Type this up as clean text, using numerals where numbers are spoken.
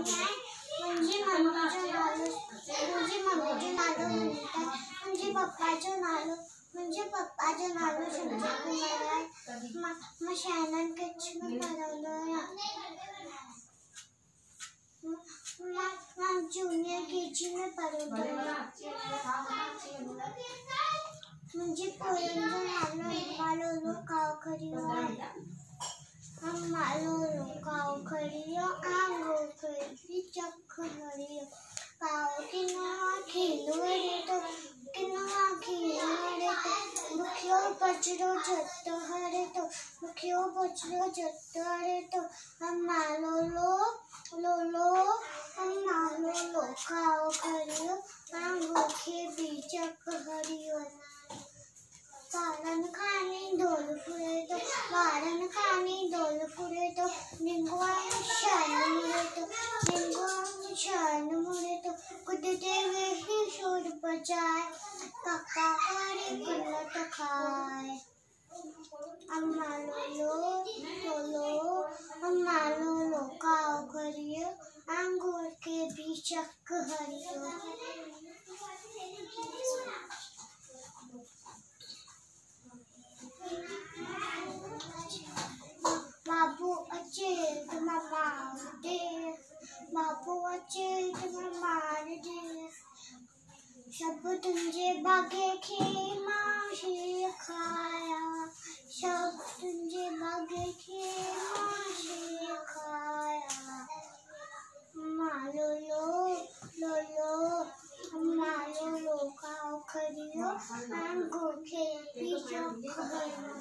म्हणजे पप्पाचं नालो संजय कुमार आहे. मग Shannon kitchen बनवलं. मग जूनियर केजी में पढ़वलं. म्हणजे पोरांचं नालो मालोलो कावखरियो मालोलो कावखरियो आंगो खरी चक्क हरियो काव किनवा खेलो रे तो मुखियो बचरो जत्तो हरे तो हम मालोलो काव खरियो आंगो खे बीचक हरियो वारण खानी ढोल फुरे तो निंगवान शान मुरे तो कुदते वेही शोर बजाए काका करे कुल्लत खाए. अम्मा लोलो काव करियो अंगूर के बीचक हरियो. बाबू अच्छे मम्मा दे सब तुझे बागे खे माशी खाया मालोलो काव खरियो अंगूर के बीचक हरियो.